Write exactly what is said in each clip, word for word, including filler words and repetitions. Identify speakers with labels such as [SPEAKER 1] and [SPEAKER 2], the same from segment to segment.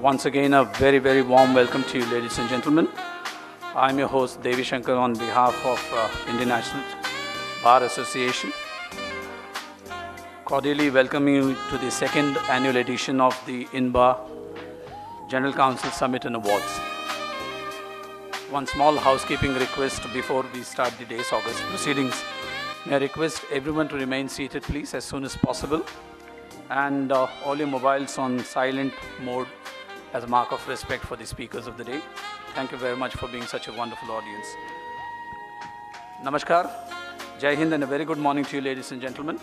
[SPEAKER 1] Once again, a very, very warm welcome to you, ladies and gentlemen. I'm your host, Devi Shankar, on behalf of uh, Indian National Bar Association. Cordially welcoming you to the second annual edition of the I N B A General Council Summit and Awards. One small housekeeping request before we start the day's August proceedings. May I request everyone to remain seated, please, as soon as possible, and uh, all your mobiles on silent mode as a mark of respect for the speakers of the day. Thank you very much for being such a wonderful audience. Namaskar, Jai Hind, and a very good morning to you, ladies and gentlemen.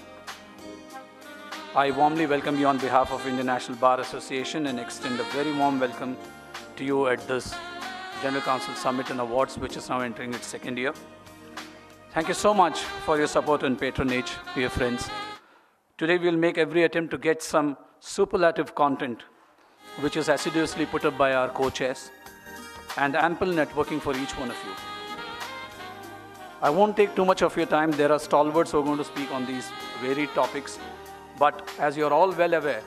[SPEAKER 1] I warmly welcome you on behalf of Indian National Bar Association and extend a very warm welcome to you at this General Council Summit and Awards, which is now entering its second year. Thank you so much for your support and patronage, dear friends. Today we'll make every attempt to get some superlative content, which is assiduously put up by our co-chairs, and ample networking for each one of you. I won't take too much of your time. There are stalwarts who are going to speak on these varied topics. But as you're all well aware,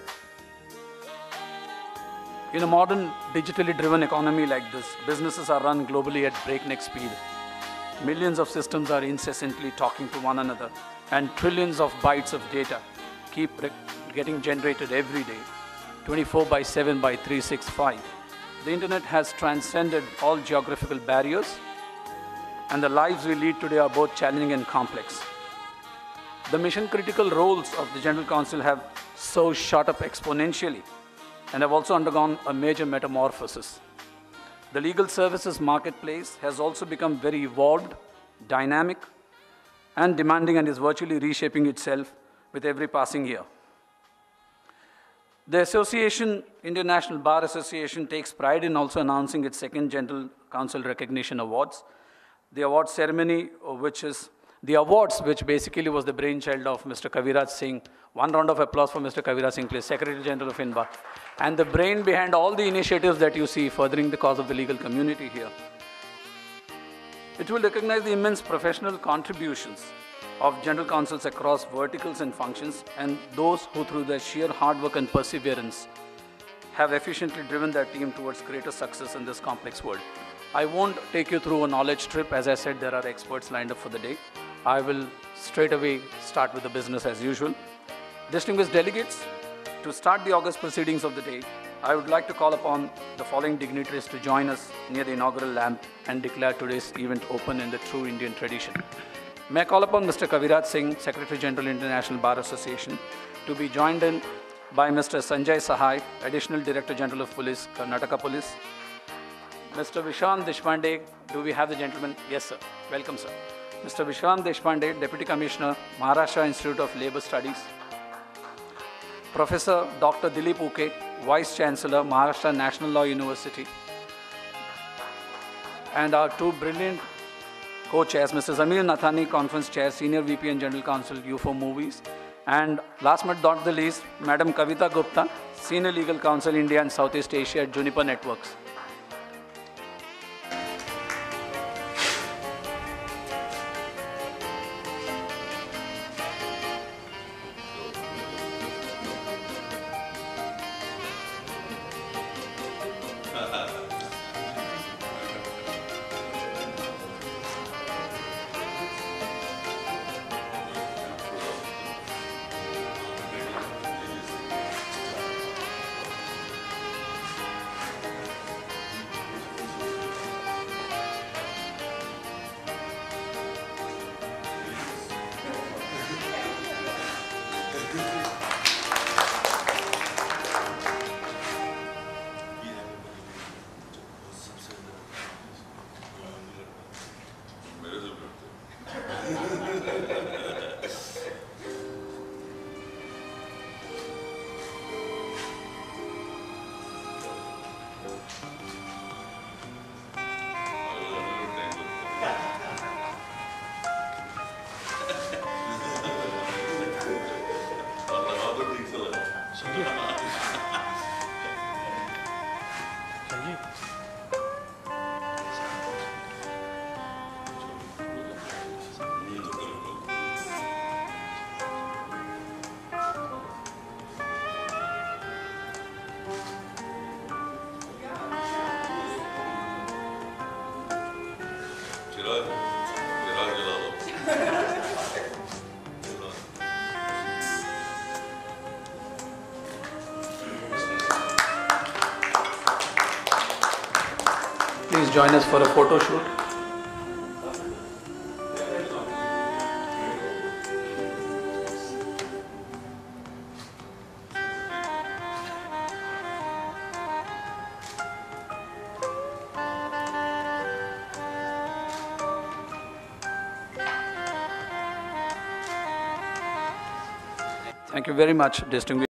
[SPEAKER 1] in a modern digitally driven economy like this, businesses are run globally at breakneck speed. Millions of systems are incessantly talking to one another, and trillions of bytes of data keep getting generated every day, twenty-four by seven by three sixty-five. The internet has transcended all geographical barriers, and the lives we lead today are both challenging and complex. The mission-critical roles of the General Council have so shot up exponentially and have also undergone a major metamorphosis. The legal services marketplace has also become very evolved, dynamic, and demanding, and is virtually reshaping itself with every passing year. The association, Indian National Bar Association, takes pride in also announcing its second General Council Recognition Awards. The award ceremony, which is the awards, which basically was the brainchild of Mister Kaviraj Singh. One round of applause for Mister Kaviraj Singh, please, Secretary General of I N B A. And the brain behind all the initiatives that you see furthering the cause of the legal community here. It will recognize the immense professional contributions of General Councils across verticals and functions, and those who through their sheer hard work and perseverance have efficiently driven their team towards greater success in this complex world. I won't take you through a knowledge trip. As I said, there are experts lined up for the day. I will straight away start with the business as usual. Distinguished delegates, to start the August proceedings of the day, I would like to call upon the following dignitaries to join us near the inaugural lamp and declare today's event open in the true Indian tradition. May I call upon Mister Kaviraj Singh, Secretary General, International Bar Association, to be joined in by Mister Sanjay Sahai, Additional Director General of Police, Karnataka Police. Mister Vishwan Deshpande, do we have the gentleman? Yes, sir. Welcome, sir. Mister Vishwan Deshpande, Deputy Commissioner, Maharashtra Institute of Labour Studies. Professor Doctor Dilip Uke, Vice Chancellor, Maharashtra National Law University. And our two brilliant co-chairs, Mister Zamir Nathani, Conference Chair, Senior V P and General Counsel, U F O Movies. And last but not the least, Madam Kavita Gupta, Senior Legal Counsel, India and Southeast Asia at Juniper Networks.
[SPEAKER 2] Viraj విరాజులలో
[SPEAKER 1] Please join us for a photo shoot. Thank you very much, distinguished